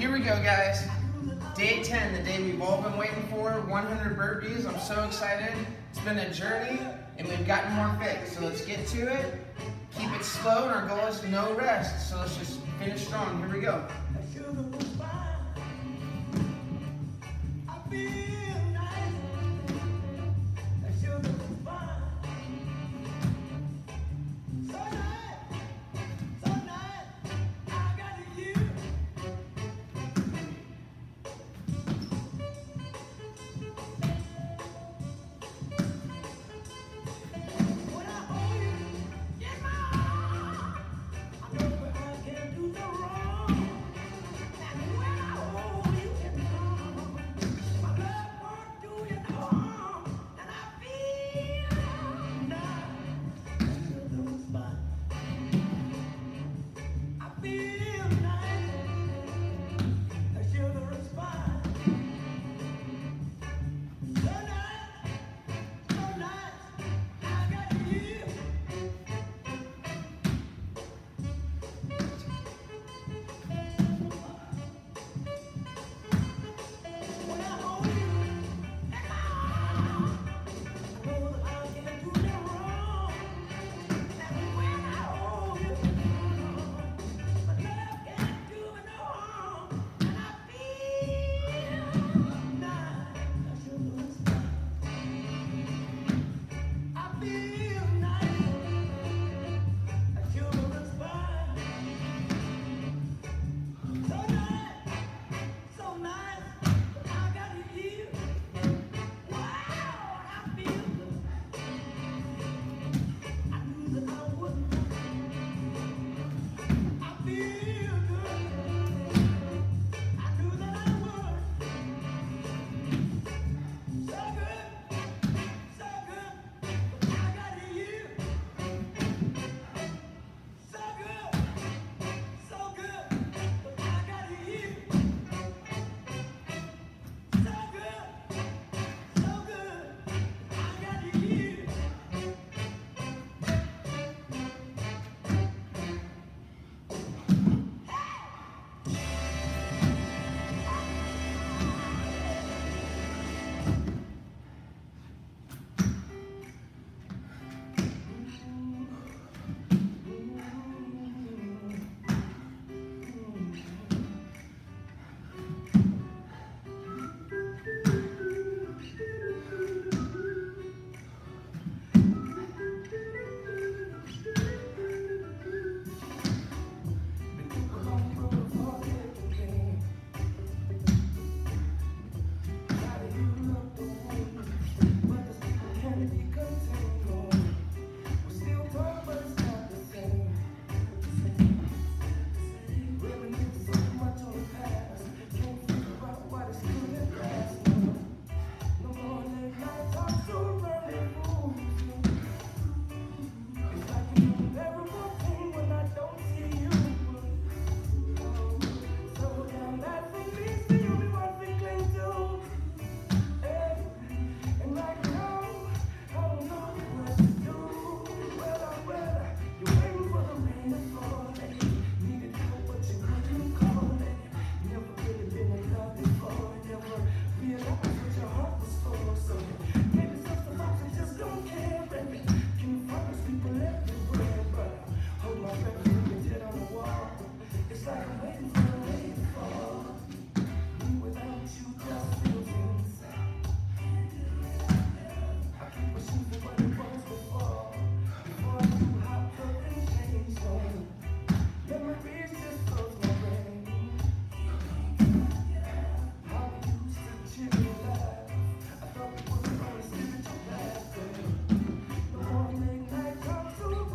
Here we go, guys. Day 10, the day we've all been waiting for, 100 burpees. I'm so excited. It's been a journey, and we've gotten more fit. So let's get to it. Keep it slow, and our goal is no rest. So let's just finish strong. Here we go.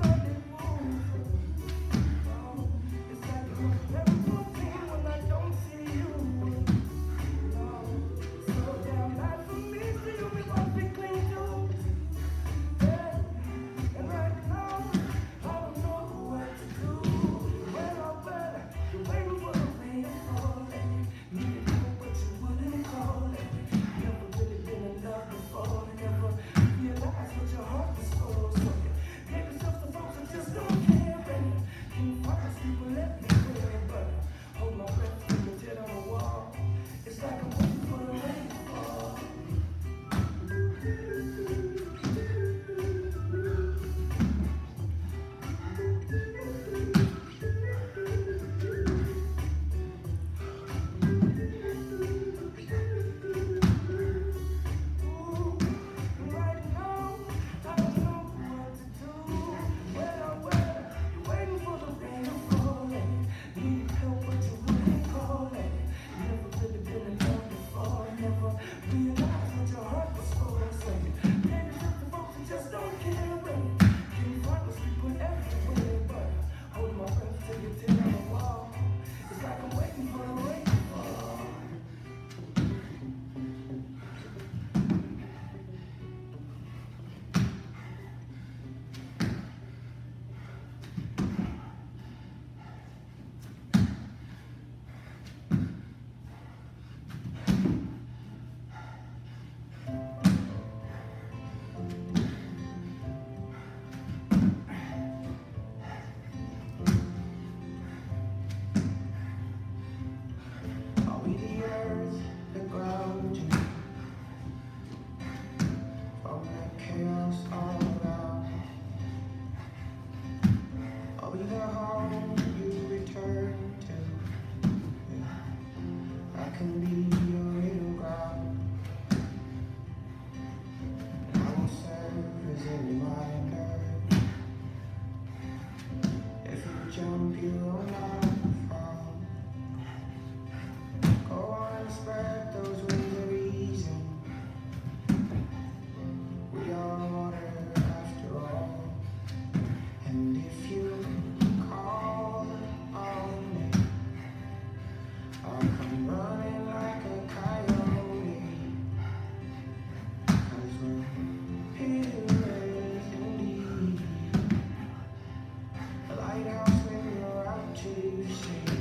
Don't see can be your middle ground. And I will serve as a reminder. If you jump, you will not fall. Go on and spread those wings of reason. We are water after all. And if you call on me, I'll come running like a coyote. 'Cause we're pillars indeed. A lighthouse when you're out to sea.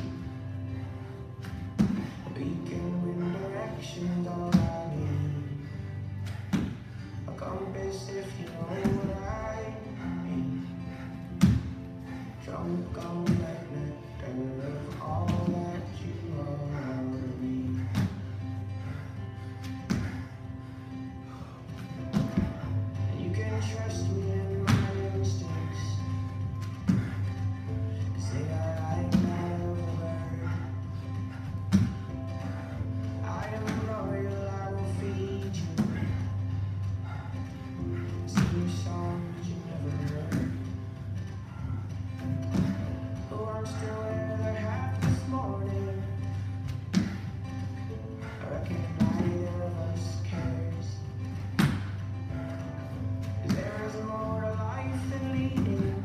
A beacon when direction's all I need. A compass if you know what I mean. Drunk on that nectar of all that you are to me. And you can trust me in my instincts, 'cause they are like that of a bird. I am loyal, I will feed you. Sing you songs you never heard. I'm still wearing the hat this morning. I reckon neither of us cares. 'Cause there is more to life than leading.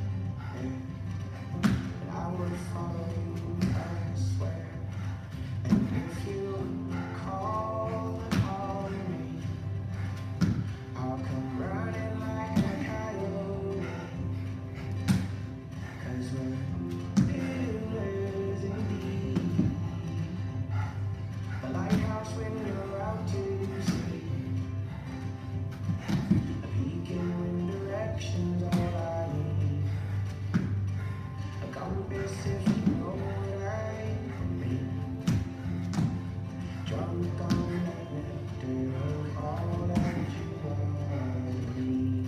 And I would follow you, I swear. And if you call on me, I'll come running like a coyote. 'Cause we're when you're out to sea. A beacon when direction's all I need. A compass if you know what I mean. Drunk on that nectar of all that you are to me.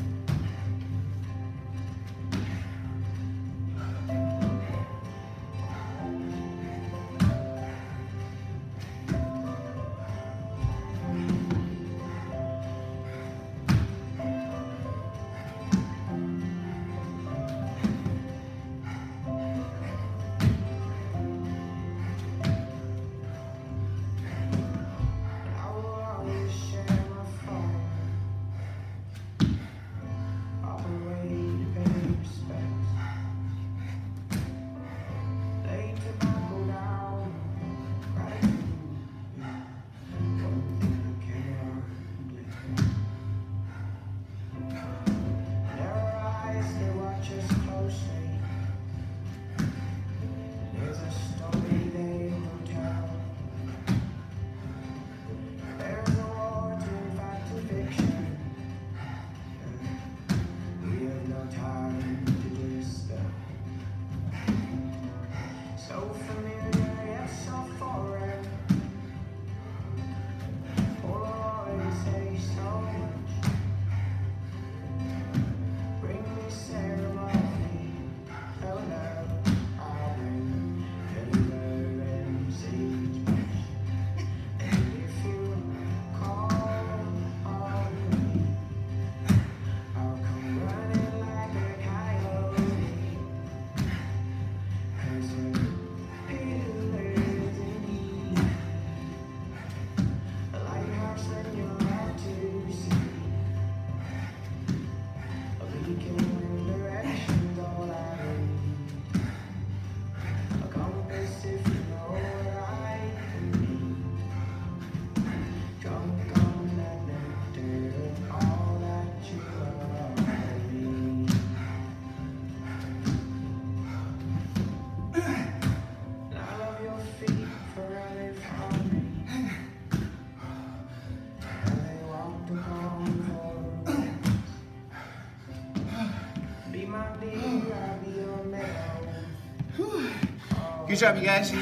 Good job, you guys.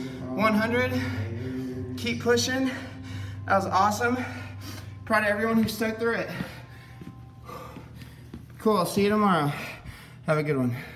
100. Keep pushing. That was awesome. Proud of everyone who stuck through it. Cool, I'll see you tomorrow. Have a good one.